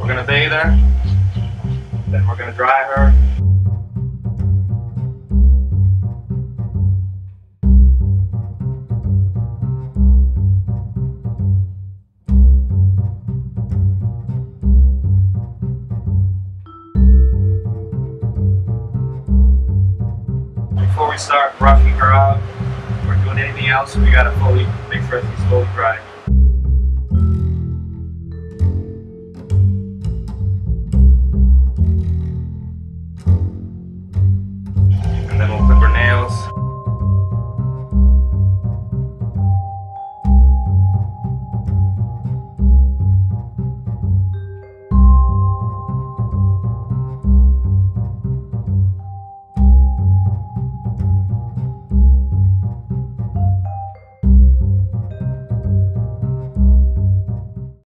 gonna bathe her, then we're gonna dry her. Before we start roughing her out or doing anything else, we gotta make sure she's fully dry.